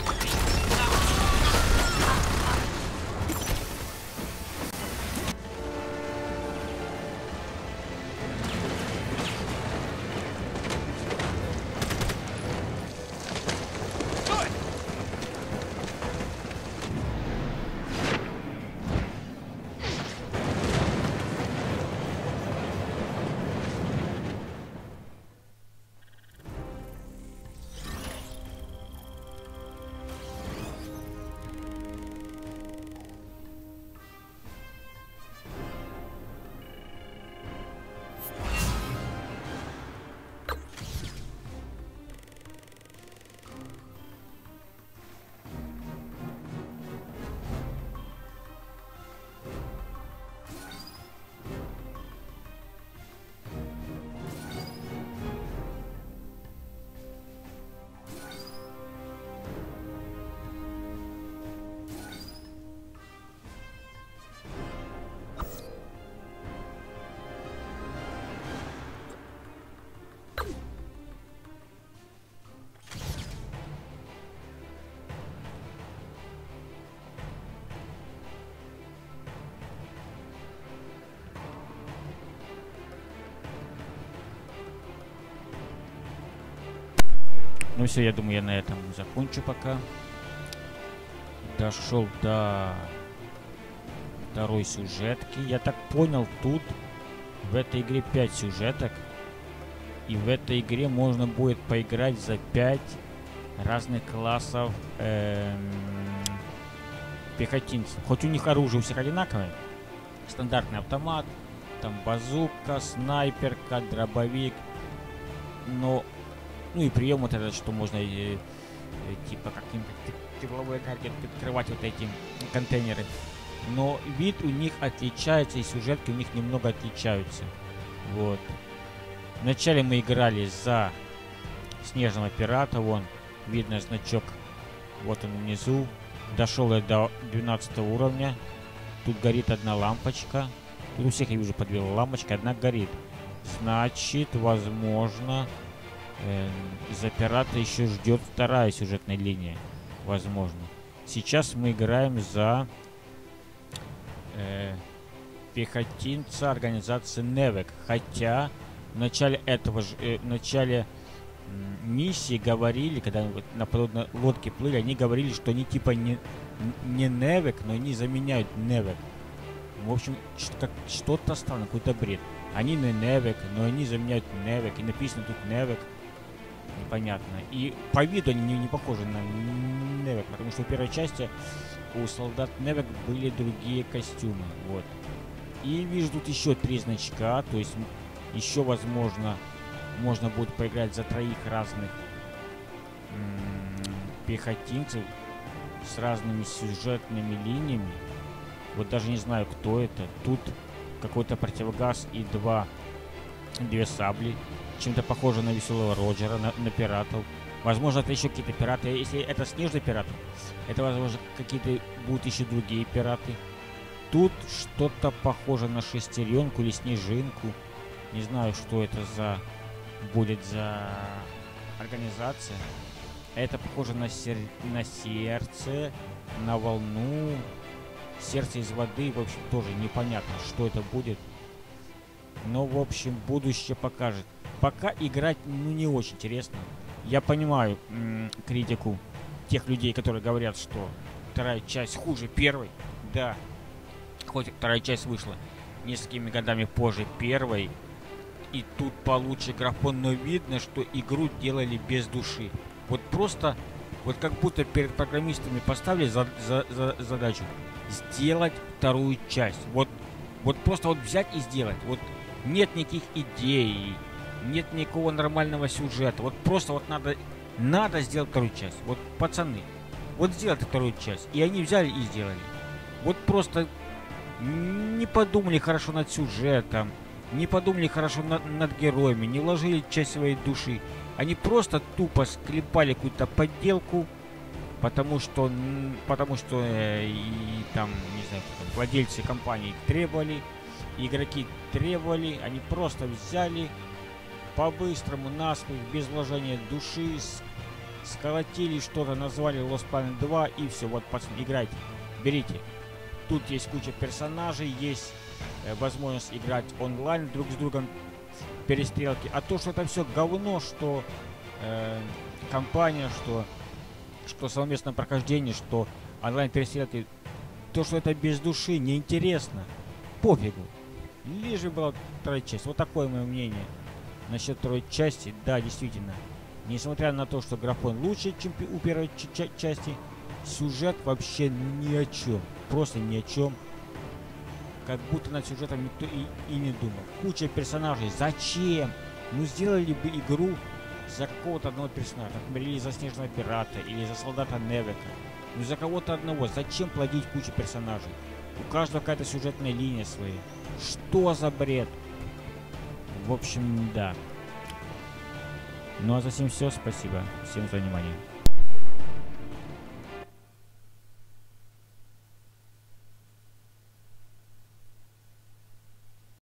Ну все, я думаю, я на этом закончу пока. Дошел до второй сюжетки. Я так понял, тут в этой игре пять сюжеток. И в этой игре можно будет поиграть за пять разных классов эм, пехотинцев. Хоть у них оружие у всех одинаковое. Стандартный автомат, там базука, снайперка, дробовик. Но, ну и прием вот этот, что можно э, э, типа каким-то тепловой энергией открывать вот эти контейнеры. Но вид у них отличается, и сюжетки у них немного отличаются. Вот. Вначале мы играли за снежного пирата, вон видно значок, вот он внизу. Дошел я до двенадцатого уровня. Тут горит одна лампочка. Тут у всех я вижу по две лампочки, одна горит. Значит, возможно, э, за пирата еще ждет вторая сюжетная линия. Возможно. Сейчас мы играем за э, пехотинца организации Невек. Хотя в начале этого же, э, в начале э, миссии говорили, когда мы на подобной лодке плыли, они говорили, что они типа не, не Невек, но они заменяют Невек. В общем, что-то странно, какой-то бред. Они не Невек, но они заменяют Невек. И написано тут Невек. Непонятно. И по виду они не, не похожи на Невек, потому что в первой части у солдат Невек были другие костюмы. Вот. И вижу тут еще три значка. То есть еще, возможно, можно будет поиграть за троих разных пехотинцев с разными сюжетными линиями. Вот даже не знаю, кто это. Тут какой-то противогаз и два, две сабли. Чем-то похоже на веселого Роджера, на, на пиратов. Возможно, это еще какие-то пираты. Если это снежный пират, это, возможно, какие-то будут еще другие пираты. Тут что-то похоже на шестеренку или снежинку. Не знаю, что это за будет за организация. Это похоже на, сер... на сердце, на волну. Сердце из воды, в общем, тоже непонятно, что это будет. Но, в общем, будущее покажет. Пока играть, ну, не очень интересно. Я понимаю м- критику тех людей, которые говорят, что вторая часть хуже первой. Да, хоть вторая часть вышла несколькими годами позже первой. И тут получше графон, но видно, что игру делали без души. Вот просто, вот как будто перед программистами поставили за, за, за задачу сделать вторую часть. Вот, вот просто вот взять и сделать. Вот нет никаких идей, нет никакого нормального сюжета. Вот просто вот надо, надо сделать вторую часть. Вот пацаны, вот сделать вторую часть. И они взяли и сделали. Вот просто не подумали хорошо над сюжетом, не подумали хорошо над, над героями, не вложили часть своей души. Они просто тупо склепали какую-то подделку. Потому что, потому что э, и там, не знаю, там, владельцы компании требовали, игроки требовали, они просто взяли по-быстрому, наспех, без вложения души, с- сколотили что-то, назвали Lost Planet два и все, вот, пацаны, играйте, берите. Тут есть куча персонажей, есть э, возможность играть онлайн друг с другом, перестрелки. А то, что это все говно, что э, компания, что, что совместное прохождение, что онлайн перестрелки, то, что это без души, неинтересно. Пофигу. Лишь бы была вторая часть. Вот такое мое мнение насчет второй части. Да, действительно. Несмотря на то, что графон лучше, чем у первой ч- части, сюжет вообще ни о чем. Просто ни о чем. Как будто над сюжетом никто и, и не думал. Куча персонажей. Зачем? Ну сделали бы игру за какого-то одного персонажа. Например, или за Снежного Пирата, или за Солдата Невека. Ну за кого-то одного. Зачем плодить кучу персонажей? У каждого какая-то сюжетная линия своя. Что за бред? В общем, да. Ну а за всем все. Спасибо всем за внимание.